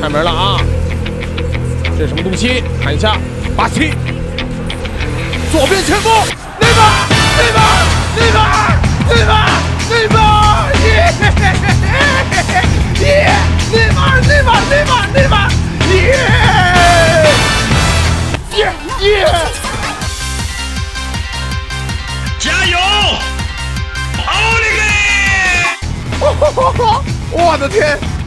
开门了啊！这是什么东西？看一下，巴西，左边前锋，内马尔，内马尔，内马尔，内马尔，内马尔，耶！耶！内马尔，内马尔，内马尔，内马尔，耶！耶耶！ 加油！奥利给！ 我的天！